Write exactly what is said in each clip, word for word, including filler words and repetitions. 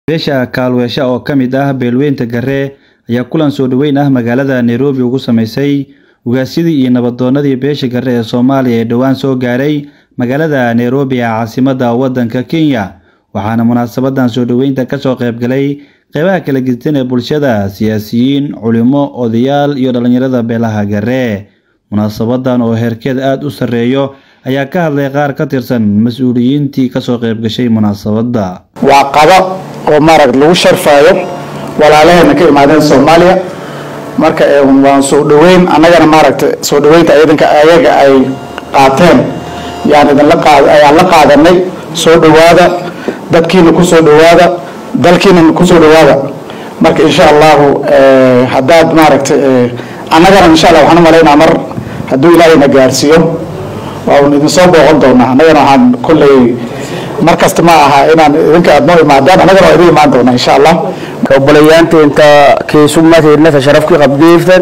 beesha kaalweesha oo ka mid ah beelweynta Garee ayaa kulan soo dhaweyn ah magaalada Nairobi ugu sameysay ugaasidii iyo nabadoonadii beesha Garee ee Soomaaliya ee dhawaan soo gaaray magaalada Nairobi ee caasimadda waddanka Kenya waxaana munaasabadan soo dhaweynta ka soo qayb galay qaybaha kala gedisan ee bulshada siyaasiyiin culimo odayaal iyo dhalinyarada beelaha Garee munaasabadan oo heerkeed aad u sareeyo ayaa ka hadlay qaar ka tirsan mas'uuliyiintii ka soo qayb gashay munaasabada waa qaba oo marag lagu sharfayo walaalaheena ka imaadeen Soomaaliya marka ee waan soo dhaweyn anagana maragta soo dhaweynta ciidanka ayaga ay qaateen yaani la qaad ay la qaadanay soo dhawaada dadkiina ku soo dhawaada dalkiina ku soo dhawaada marka insha Allah ee hadaad maragta anagana insha Allah waxaan maleynaa mar haduu Ilaahay na gaarsiyo waa idin soo booqan doonaa anagana waxaan kulay markasta ma aha inaan idinka aad noo imaadaan anagana waa idin imaan doonaa insha Allah كوبليانتي انت كيسوماتي الناس شرفك قبديفتن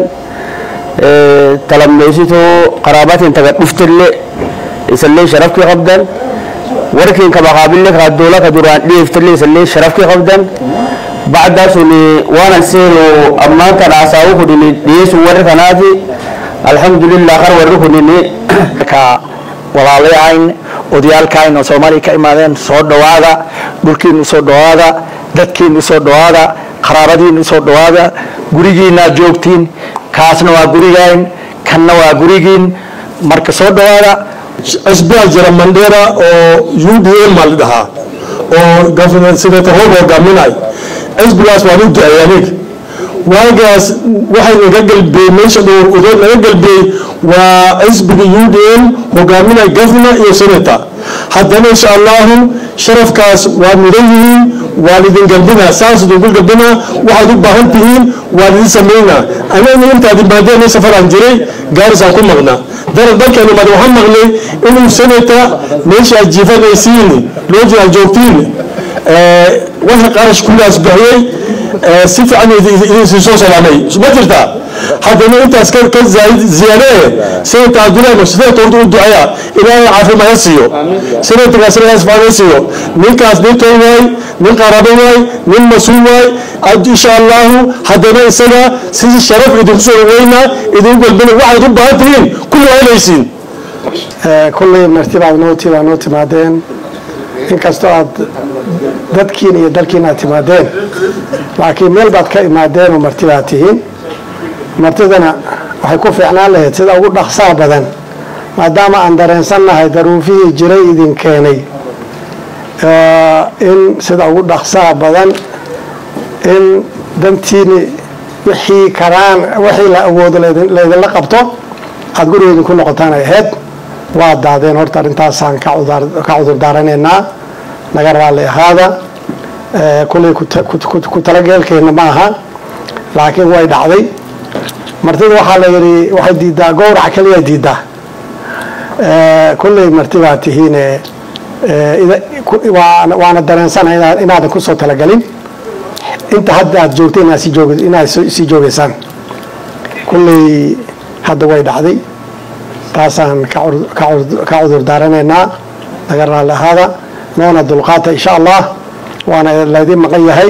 اه تلميسيتو قراباتي انت قفتل لي يسلي شرفك قبدن وركين كبقابل لك هدولا كدوران لي يفتل لي يسلي شرفك قبدن بعد داسوني وانا نسيرو اما انت نعساوك ديني ديسو وركناتي الحمد لله خير وركنيني كا walaalay ayn odiyaalkayna Soomaaliya ka imaadeen soo dhawaada dhulkiina soo dhawaada dadkiina soo dhawaada qaraabadiina soo dhawaada gurigiina joogtiin kaasna waa gurigayn kanna waa gurigiin marka soo dhawaada asbaa jira Mandera oo U D A maldaha oo government secretary oo gaminay asbaas waa u duceeyay waagaas waxay naga galbay meesha dhowr udood naga galbay waa asbiga U D A hogaaminay governor iyo senator haddana insha Allah sharafkaas waa mudanyihiin waalidin galbina saas u galbina waxaad u baahan tihiin waalidin sameeyna anaga inta aad baadeen safaraan jiray gaarisa ku maqna daran dalkeenu ma waxaan maqlay inuu senator meesha jiifanaysiin loo jira joogtiin ee waxa qarash kulaas bixiyay si fiican idin soo salaamay ma jirta haddana intaas ka ka ziyade senator Abdullah Mustafa toordu u ducaya ilaahay caafimaad siiyo senator Asraas Faanisiyo ninkaas ninkan way nin qarabo way nin mas'uul way insha Allah haddana isaga si sharaf idin soo weyna idin galbina waxaad u baahantiin kullu aylaysiin ee kullu martibaad nooti waa nooti maadeen inkastoo aad dadkiina iyo dalkiina timaadeen laakiin meel baad ka imaadeen oo martibaad tihiin martidana waxay ku fiicnaan lahayd sida ugu dhaqsaha badan maadaama aan dareensanahay daruufihii jiray idin keenay in sida ugu dhaqsaha badan in dantiini wixii karaan wixii la awoodo leedin la qabto aad gurigeedin ku noqotaan ay ahayd waa daadeen horta arintaasaan ka cudar ka cudur daaranaynaa naga raali ahaada ee kulay ku talagalkeena ma aha laakiin way dhacday martida waxa la yiri waxay diidaa gowrac kaliya diidaa ee kulay martida tihiin ee waa waana dareensanahay inaad ku soo talagalin inta hadda aad joogteen inaad si joogid inaad si joogaysan kulay hadda way dhacday taasaan ka cudur daaranaynaa naga raali ahaada noona dulqaata insha Allah waana leedin maqan yahay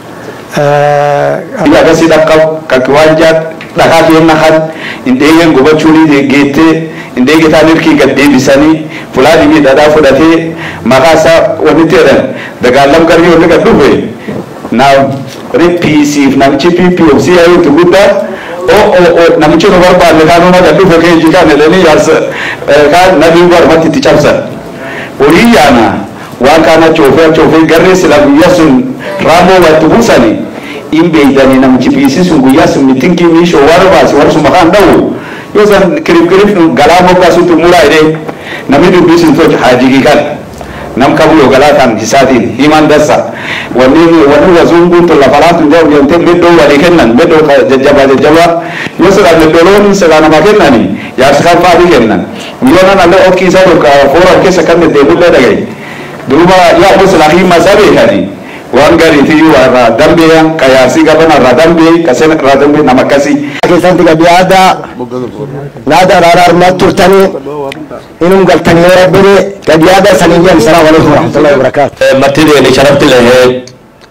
ee ila kasi dhaqab ka kiwanja dhaqaaqii nahad indheegan gobachuli geete indheega taanirkii gaddeebisani fulaadi mid ada fudate maqasa waniteedan dagaalam kariyo laga dhubay na repisive na chipi popsi ayu tuguda oo oo namchi no barba leano na dhubay kay jikane leni yas ka nabi war mati tichamsa oriyana wakana chofe chofe garre silam yasun ramo wa tubusani imbeydani namchi pisi sungu yasun mitinki misho warba warsu makan daw yosan kirib kirib galamo kasu tumura ide namidu bisin to hajigi kan nam kabulo galatan hisadin himan dasa wani wani wazungu to la falatu jaw yonte meddo wali kennan meddo jajjaba jajjaba yosara meddo lon sagana makennani ya sakal faadi kennan milona nalle okki sa do ka fora ke sakan de bulla dagay duba ya muslahi masabe kadi wan gari ti wa dambe yang kayasi gabana radambe kasen radambe namakasi كيسان تقبيادا نادا رارار ما ترتني إنهم قلتني ربني قبيادا سنيا السلام عليكم ورحمة الله وبركاته متدي اللي شرفت له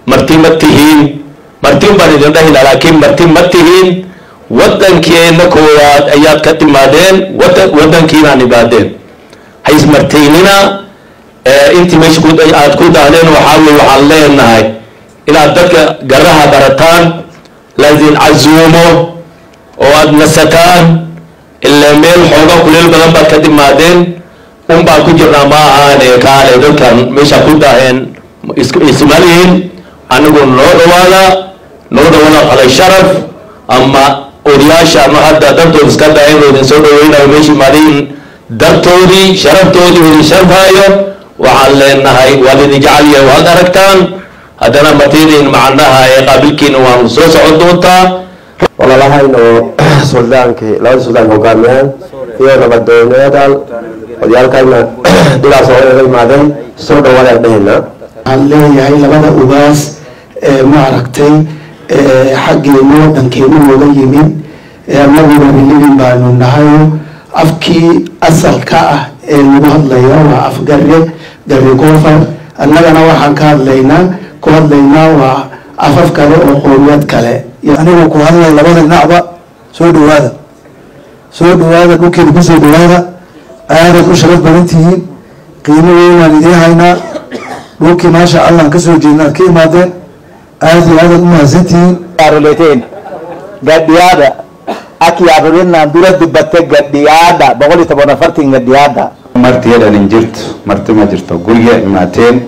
marti ma tihiin marti baan idin dhahaynaa laakiin marti ma tihiin waddankeena koowaad ayaad ka timaadeen waddankiinaan imaadeen ha ismartaynina intii meesha aad ku dahdeen waxaa weye waxaan leenahay inaad dadka garaha barataan laydin casuumo oo aad nasataan ilaa meel xooga kuleel badan baad ka timaadeen un baan ku jirnaa ma ahaane kaale dadkan meesha ku daaheen ismalihin anigu noo dhawaada noo dhawaada qalay sharaf ama odayaasha ama hadda dartood iska daaheen oo idin soo dhaweynayo meesha imaadayin dartoodii sharaftoodii oo idin sharfaayo waxaan leenahay waad idin jecel yahay waad aragtaan haddana martidiin macnaha ee qaabilkiina waan soo socon doontaa walalahayn oo suldaankii labada suldaan hogaamiyaan iyo nabadoonayadan odayaalkayna dhilaas oo iga imaadeen soo dhawaadaan dhahaynaa waxaan leeyahay labada ugaas ee maaragtay xaggeenu waddankeenu nooga yimid annaguna bilibin baanu nahay afkii asalka ah ee lagu hadlayo waa af garre garre koofar annagana waxaan ka hadlaynaa ku hadlaynaa waa afaf kale oo qoomiyad kale anigu ku hadlay labada dhinacba soo dhawaada soo dhawaada dhulkeena ku soo dhawaada aadaad u sharaf badan tihiin qiimo weynaan idiin haynaa dhulkii maasha allah ka soo jeedna aad ka imaadeen aad iyo aadaad u mahadsantihiin aruleteen gadhiyaada akiyaarulinaan dura dubate gadhiyaada boqol iyo toban afartan gadhiyaada martiyadan in jirto marti ma jirto guriga imaateen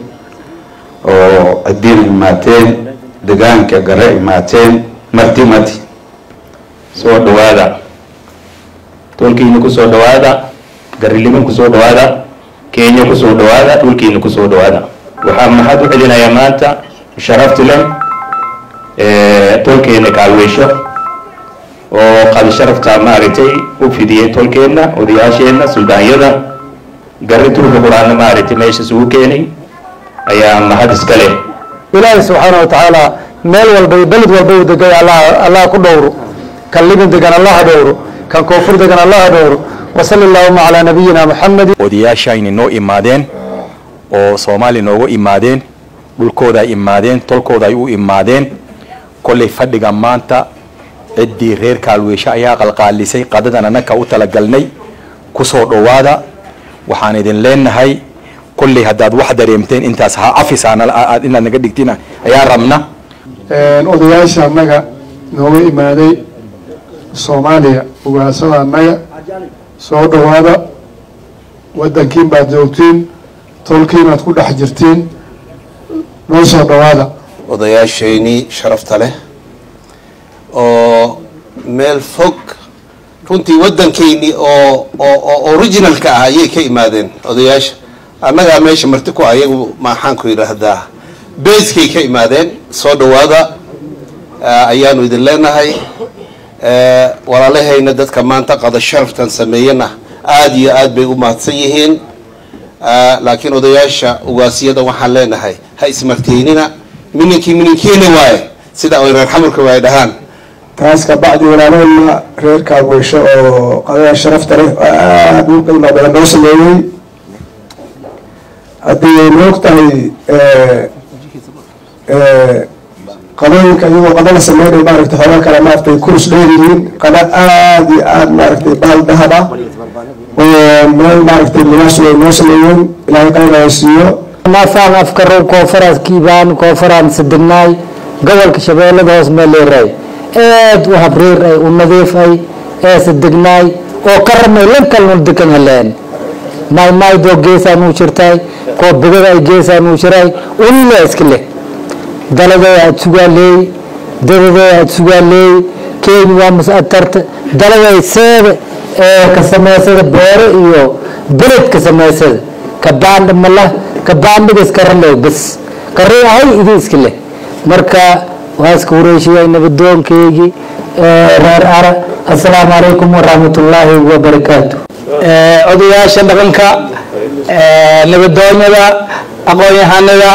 oo adiin imaateen deegaanka gare imaateen marti mati soo dhawaada tolkiina ku soo dhawaada gariliban ku soo dhawaada Kenya ku soo dhawaada dhulkiina ku soo dhawaada waxaan mahad u celinayaa maanta sharafti leh ee tolkiina kaalweysho oo qal sharafta maartay u fidiyay tolkiina odayaasheena suldaanyada garituuga quraana maartay meesha soo keenay ayaa mahad iska leh ilaahay subhanahu wa ta'ala meel walba balad walba uu degay allah allah ku dhowro kan libin degan allah dhowro kan koonfur degan allah dhowro وصلى الله على نبينا محمد odayaashayni noo imaadeen oo Soomaali noogu imaadeen dhulkooda imaadeen tolkooda ay u imaadeen kulay fadhiga maanta cidii reer kaalweysha ayaa qalqaalisay qadadan anaka u tala galnay ku soo dhawaada waxaan idin leenahay kulay hadaad wax dareemteen intaas ha afisana inaad naga dhigtina ayaa rabna een odayaasha anaga noogu imaaday Soomaaliya ugaasada anaga soo dhawaada waddankiin baad joogtiin tolkiin aad ku dhex jirtiin noo soo dhawaada odayaashayni sharafta leh oo meel fog runtii waddankayni oo oo originalka ah ayay ka imaadeen odayaasha annagaa meesha marti ku ayagu maxaan ku yidhaahdaa beeskay ka imaadeen soo dhawaada ayaanu idin leenahay walaalahayna dadka maanta qada sharaftan sameeyana aad iyo aad bay u mahadsan yihiin laakiin odayaasha ugaasiyada waxaan leenahay ha ismarteynina mininkii mininkiina waaye sida ay reer xamarka waay dhahaan taas ka bacdi walaalahayna reer kaalweysho oo qadada sharafta leh aad u qiimo badan noo sameeyey haddii moogtahay qadooyinka iyagoo qadada sameynay maaragtay xogaa kale maaragtay kurs dheerihiin qada aad iyo aad maaragtay baal dahaba oo meel maaragtay libaas way noo sameeyeen ilaahay qayb siiyo naafaan afkarow koonfaraas kiibaan koonfaraan sadegnaay gobolka shabeellada hoos meel leeray aad u habreer ay u nadiif ay ee sadegnaay oo ka ramay lan kalnool degan heleen may may doo geesaan u jirtay koo bidada ay geesaan u jiray ulila iska leh dalada aad sugaaleey dalada aad sugaaleey keeni waa mas'atarta dalada ay seede ee ka sameysada beero iyo beled ka sameysada ka baandh mala ka baandhiga iska raleey bas qarri ahay idin iska leh marka waa iska wareeshiyay nabadoonkeygi reer ara assalaamu calaykum waraxmatullaahi wabarakaatu odayaasha dhaqanka nabadoonyada aqoon-yahanada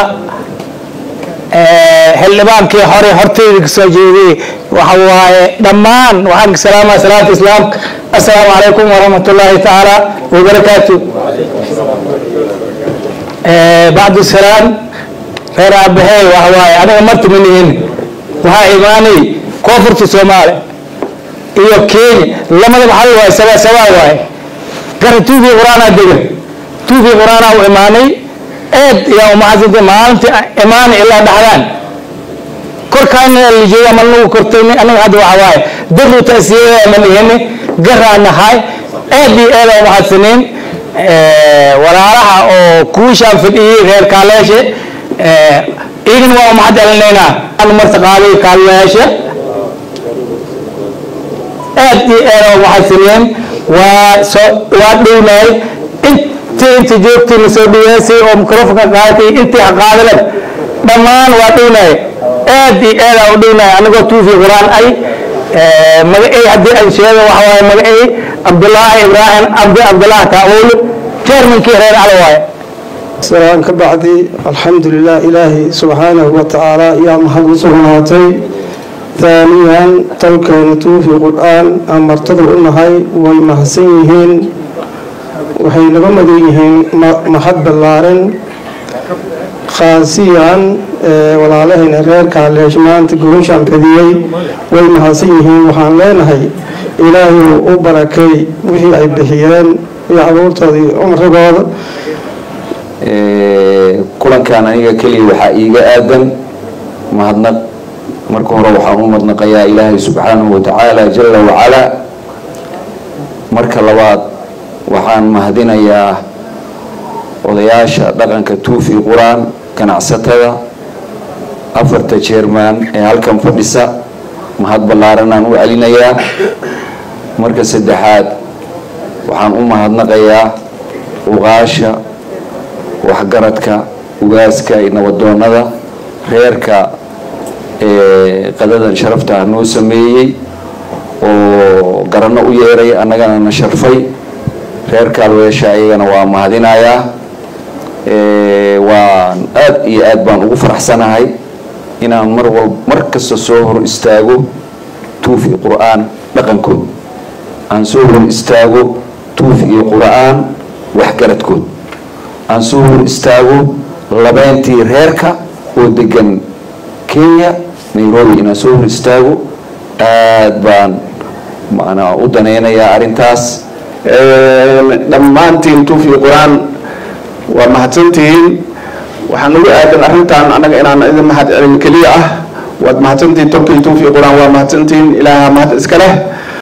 xildhibaankii hore horteyda kasoo jeediyey waxa waaye dhammaan waxaan ka salaamaa salaata islaamka assalaamu calaykum waraxmatullaahi tacaala wabarakaatu bacdu salaam reer aabahey waxa waaye anaga marti ma nihin waxaa imaanay koonfurta soomaali iyo kenya lamadaba hal waay sabaa sabaa waaye gara tuugii qur-aanaa dega tuugii qur-aanaa u imaanay aad yaa umahadsantae maalintii imaanay ilaa dhaxdaan korkaana la jooga ma nagu kortaynay anaga hadda waxa waaye daru taasiyada ma nihini garaa nahay aad iyo aad umahadsaneen walaalaha oo kuushaan fadhiyey reer kaaleeshe iigan waa umahad celinaynaa anu marta qaaday kaaleeshe aad iyo aad umahadsaneen waa soo waa dhownaay intii inta joogtii na soo dhaweysay oo mikrofonka qaadatay intii haqaadaleen dhammaan waa dhownaay aad iyo aad u dhownaay anagoo tuufi quraan ay magacay haddii aan sheego waxa waaye magacay cabdullaahi ibraahim cabdi cabdullaahi taawul chairmankii reer calo waaye سلام كبعدي الحمد لله إلهي سبحانه وتعالى يا محمد سبحانه ثانيا تلك في القرآن أمرتضوا إنهاي والمحسنين وحي لغمديهن محب اللارن خاصيا ولا لهن غير كالجمان تقولون شان كذيي والمحسنين وحان لينهاي إلهي وبركي وحي عبدهيان يعبور تضي عمر رباض kulankan aniga kaliya waxa iiga aadan mahadnaq marka hore waxaan u madnaqayaa ilaahay subxaanahu wa tacaala jalla wa ala marka labaad waxaan mahadinayaa odayaasha dhaqanka tuufi quraan ganacsatada afarta jeermaan ee halkan fadhisa mahad ballaaran aan u celinayaa marka saddexaad waxaan u mahadnaqayaa uqaasha waxgaradka ugaaska iyo nabadoonada reerka ee qadadan sharafta noo sameeyay oo garanno u yeeray annagana na sharfay reerka alweesha ayagana waa mahadinayaa ee waan aad iyo aad baan ugu faraxsanahay inaan mar walba mar kasta soo hor istaago tuufi qur'aan dhaqankood aan soo hor istaago tuufi qur'aan waxgaradkood aan soo hor istaago labeentii reerka oo degan Kenya Nairobi inaan soo hor istaago aad baan macnaa u danaynayaa arrintaas dhammaantiin tuufi quraan waa mahadsantihiin waxaan ugu aadan arrintan anaga inaan idin mahad celin kaliya ah waad mahadsantihiin tolkii tuufi quraan waa mahadsantihiin ilaaha mahad iska leh